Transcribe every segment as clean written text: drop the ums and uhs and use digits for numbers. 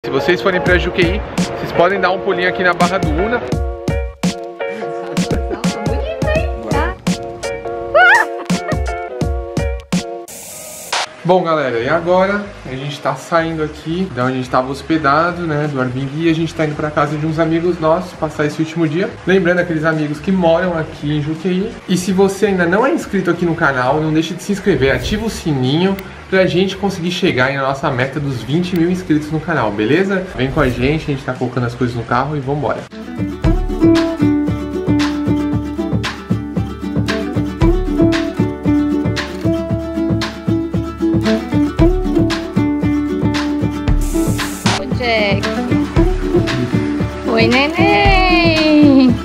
Se vocês forem pra Juqueí, vocês podem dar um pulinho aqui na Barra do Una. Bom, galera, e agora a gente tá saindo aqui da onde a gente tava hospedado, né, do Airbnb, e a gente tá indo pra casa de uns amigos nossos passar esse último dia. Lembrando aqueles amigos que moram aqui em Juqueí. E se você ainda não é inscrito aqui no canal, não deixe de se inscrever, ativa o sininho pra gente conseguir chegar aí na nossa meta dos 20 mil inscritos no canal, beleza? Vem com a gente tá colocando as coisas no carro e vambora. Oi, neném!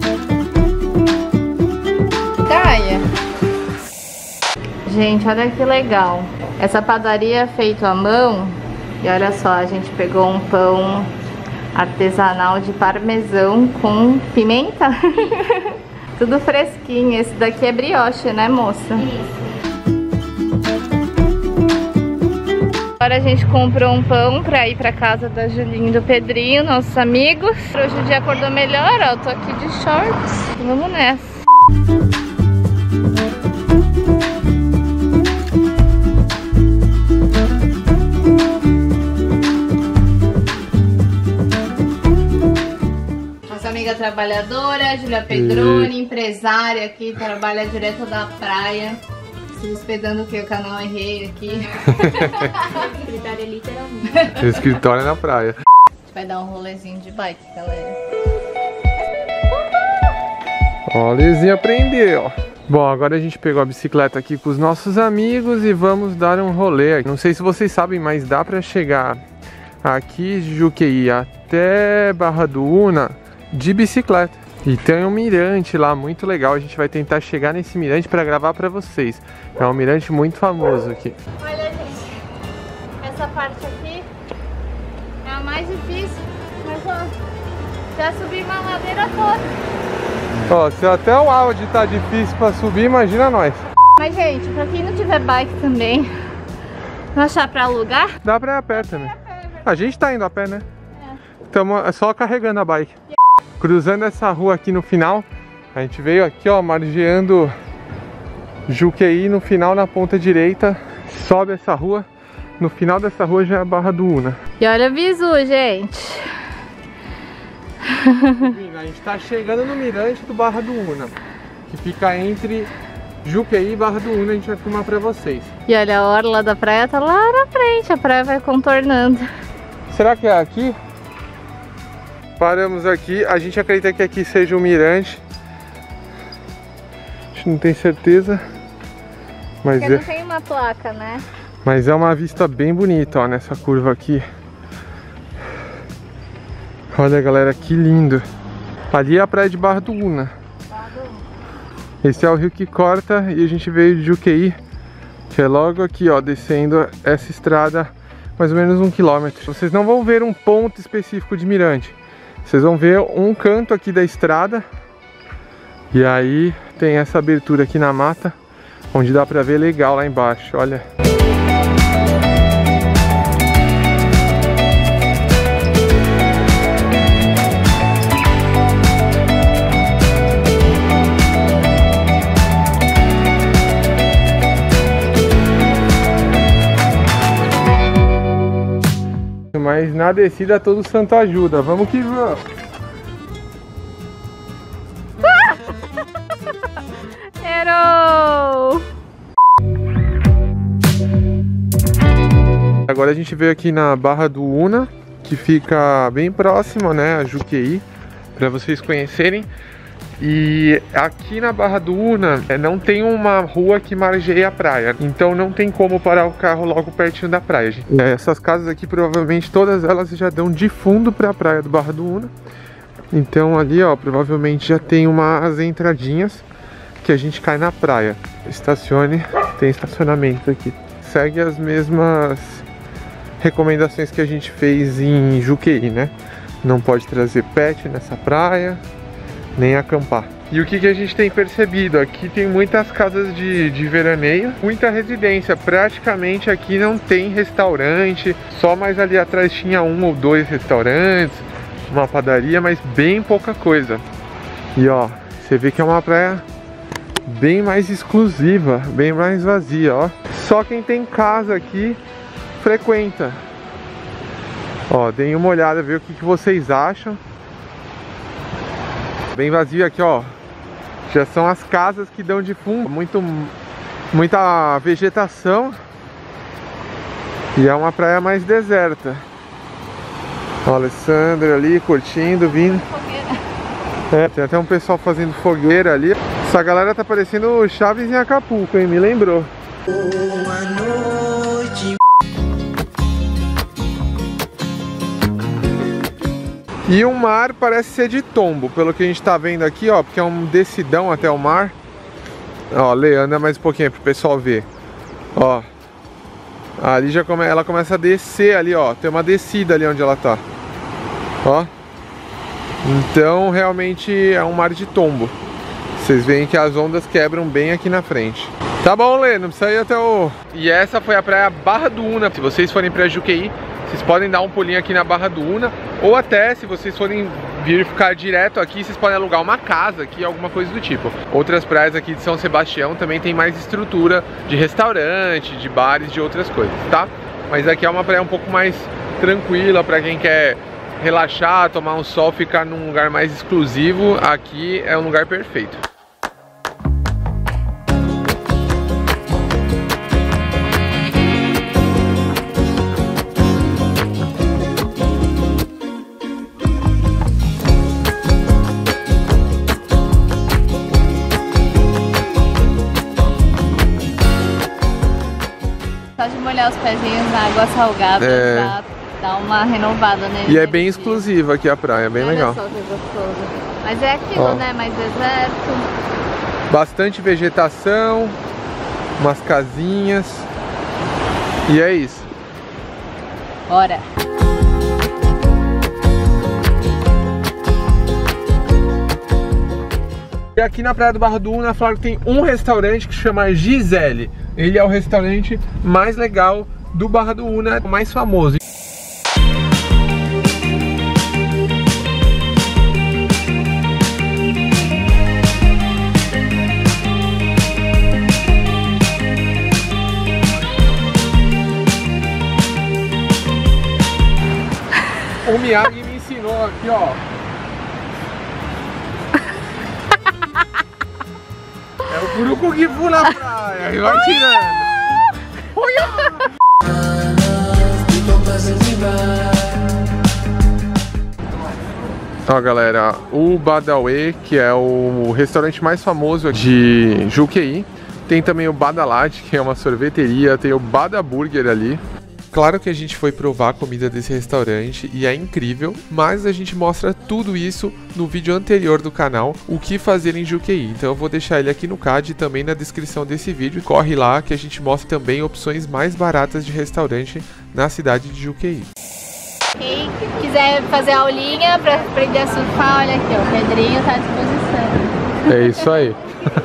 Caia! Gente, olha que legal. Essa padaria é feita à mão. E olha só, a gente pegou um pão artesanal de parmesão com pimenta. Tudo fresquinho. Esse daqui é brioche, né, moça? Isso. Agora a gente comprou um pão pra ir pra casa da Julinha e do Pedrinho, nossos amigos. Hoje o dia acordou melhor, ó, eu tô aqui de shorts. Vamos nessa. Nossa amiga trabalhadora, Júlia Pedroni, empresária aqui, trabalha direto da praia. Se hospedando o que? O canal Errei aqui. Escritório literalmente. Escritório na praia. A gente vai dar um rolezinho de bike, galera. Ó, a Lizinha aprendeu. Bom, agora a gente pegou a bicicleta aqui com os nossos amigos e vamos dar um rolê. Não sei se vocês sabem, mas dá pra chegar aqui de Juqueí até Barra do Una de bicicleta. E tem um mirante lá muito legal, a gente vai tentar chegar nesse mirante para gravar para vocês. É um mirante muito famoso aqui. Olha, gente, essa parte aqui é a mais difícil, mas ó, já subi uma ladeira toda. Ó, se até o áudio tá difícil para subir, imagina nós. Mas, gente, pra quem não tiver bike também, não achar pra alugar? Dá pra ir a pé também. A gente tá indo a pé, né? Estamos só carregando a bike. Cruzando essa rua aqui no final, a gente veio aqui, ó, margeando Juqueí no final, na ponta direita, sobe essa rua, no final dessa rua já é a Barra do Una. E olha o bizu, gente. A gente tá chegando no mirante do Barra do Una, que fica entre Juqueí e Barra do Una, a gente vai filmar pra vocês. E olha, a orla da praia tá lá na frente, a praia vai contornando. Será que é aqui? Paramos aqui, a gente acredita que aqui seja o mirante. A gente não tem certeza, mas porque não tem uma placa, né? Mas é uma vista bem bonita, ó, nessa curva aqui. Olha, galera, que lindo. Ali é a praia de Barra do Una. Esse é o rio que corta e a gente veio de Juqueí, que é logo aqui, ó, descendo essa estrada, mais ou menos 1 quilômetro. Vocês não vão ver um ponto específico de mirante. Vocês vão ver um canto aqui da estrada. E aí tem essa abertura aqui na mata, onde dá pra ver legal lá embaixo, olha. Mas na descida todo santo ajuda, vamos que vamos! Errou! Agora a gente veio aqui na Barra do Una, que fica bem próximo, né, a Juqueí, para vocês conhecerem. E aqui na Barra do Una não tem uma rua que margeia a praia, então não tem como parar o carro logo pertinho da praia, gente. Essas casas aqui, provavelmente todas elas já dão de fundo para a praia do Barra do Una. Então ali, ó, provavelmente já tem umas entradinhas que a gente cai na praia. Estacione, tem estacionamento aqui. Segue as mesmas recomendações que a gente fez em Juqueí, né? Não pode trazer pet nessa praia, nem acampar. E o que a gente tem percebido? Aqui tem muitas casas de veraneio, muita residência. Praticamente aqui não tem restaurante, só mais ali atrás tinha 1 ou 2 restaurantes, uma padaria, mas bem pouca coisa. E ó, você vê que é uma praia bem mais exclusiva, bem mais vazia, ó. Só quem tem casa aqui frequenta. Ó, deem uma olhada, ver o que vocês acham. Bem vazio aqui, ó. Já são as casas que dão de fundo. Muita vegetação. E é uma praia mais deserta. Ó, a Alessandra ali curtindo, vindo. É, tem até um pessoal fazendo fogueira ali. Essa galera tá parecendo Chaves em Acapulco, hein? Me lembrou. Boa noite. E o mar parece ser de tombo, pelo que a gente tá vendo aqui, ó, porque é um descidão até o mar. Ó, Lê, anda mais um pouquinho pro pessoal ver. Ó, ali já ela começa a descer ali, ó, tem uma descida ali onde ela tá. Ó, então realmente é um mar de tombo. Vocês veem que as ondas quebram bem aqui na frente. Tá bom, Lê, não precisa ir até o... E essa foi a praia Barra do Una. Se vocês forem pra Juqueí, vocês podem dar um pulinho aqui na Barra do Una. Ou até, se vocês forem vir ficar direto aqui, vocês podem alugar uma casa aqui, alguma coisa do tipo. Outras praias aqui de São Sebastião também tem mais estrutura de restaurante, de bares, de outras coisas, tá? Mas aqui é uma praia um pouco mais tranquila pra quem quer relaxar, tomar um sol, ficar num lugar mais exclusivo. Aqui é um lugar perfeito. Só de molhar os pezinhos na água salgada já dá uma renovada nele. E é bem exclusiva aqui a praia, é bem legal. Olha só que gostoso. Mas é aquilo, né? Mais deserto. Bastante vegetação, umas casinhas. E é isso. Bora! E aqui na praia do Barra do Una, falaram que tem um restaurante que chama Gisele. Ele é o restaurante mais legal do Barra do Una, o mais famoso. O Miyagi me ensinou aqui, ó. É o puro Kung Fu na praia, e vai tirando. Ó, galera, o Badawi, que é o restaurante mais famoso de Juqueí. Tem também o Badalate, que é uma sorveteria. Tem o Badaburger ali. Claro que a gente foi provar a comida desse restaurante e é incrível, mas a gente mostra tudo isso no vídeo anterior do canal, o que fazer em Juqueí. Então eu vou deixar ele aqui no card e também na descrição desse vídeo. Corre lá que a gente mostra também opções mais baratas de restaurante na cidade de Juqueí. Quem quiser fazer aulinha para aprender a surfar, olha aqui, ó, o Pedrinho tá à disposição. É isso aí.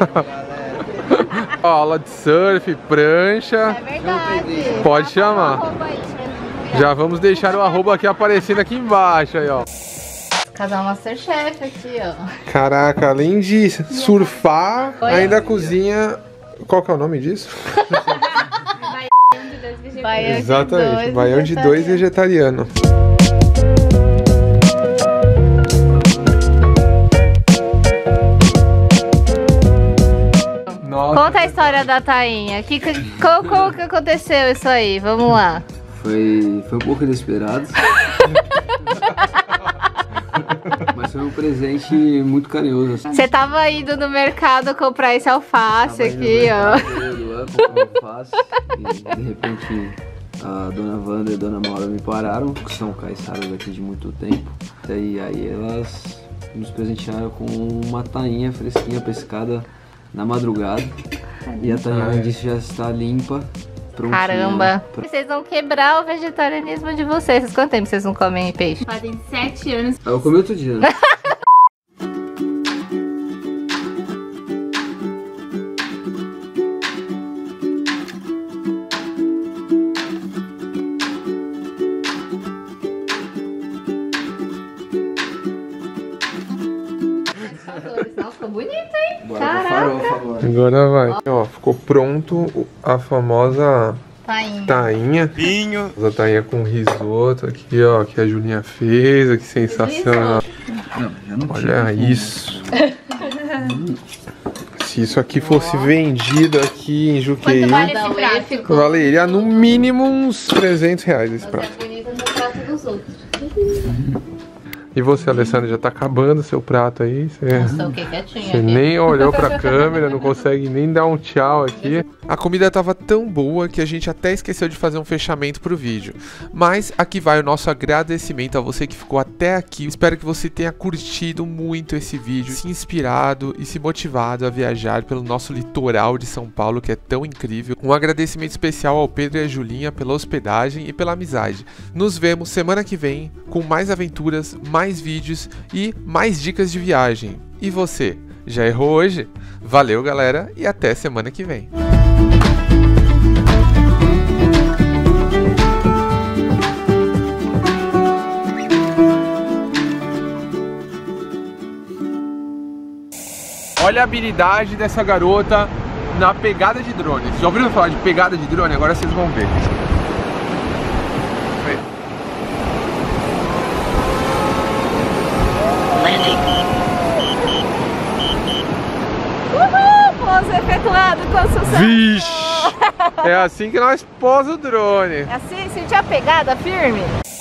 Aula de surf, prancha. É verdade. Pode chamar. Já vamos deixar o arroba aqui aparecendo aqui embaixo aí, ó. Casal Masterchef aqui, ó. Caraca, além de surfar, ainda cozinha. Qual que é o nome disso? Baião Exatamente, baião de 2 vegetariano. Nossa. Conta a história da tainha. Como que aconteceu isso aí? Vamos lá. Foi um pouco inesperado. Mas foi um presente muito carinhoso. Você tava indo no mercado comprar esse alface aqui, ó. Comprar alface, e de repente a dona Wanda e a dona Maura me pararam, que são caiçaras aqui de muito tempo. E aí elas nos presentearam com uma tainha fresquinha pescada na madrugada. E a tainha disse já está limpa. Prontinha. Caramba! Vocês vão quebrar o vegetarianismo de vocês. Quanto tempo vocês não comem peixe? Fazem 7 anos. Eu comi outro dia, né? ficou bonito, hein? Bora pro farofa agora. Agora vai. Ó, ficou pronto a famosa tainha. Vinho. A tainha com risoto aqui, ó, que a Julinha fez. Que sensacional. Não, já não Olha isso. Se isso aqui fosse vendido aqui em Juqueí, Quanto vale esse prato? valeria no mínimo uns 300 reais esse prato. É bonito no prato dos outros. E você, Alessandra, já tá acabando seu prato aí? Nossa, o que quietinho Você aqui. nem olhou pra câmera, não consegue nem dar um tchau aqui. A comida tava tão boa que a gente até esqueceu de fazer um fechamento pro vídeo. Mas aqui vai o nosso agradecimento a você que ficou até aqui. Espero que você tenha curtido muito esse vídeo, se inspirado e se motivado a viajar pelo nosso litoral de São Paulo, que é tão incrível. Um agradecimento especial ao Pedro e a Julinha pela hospedagem e pela amizade. Nos vemos semana que vem com mais aventuras, mais vídeos e mais dicas de viagem. E você, já errou hoje? Valeu, galera, e até semana que vem. Olha a habilidade dessa garota na pegada de drone. Já ouviram falar de pegada de drone? Agora vocês vão ver. Pouso efetuado com sucesso. Vixe! É assim que nós posa o drone. É assim, sentir a pegada firme.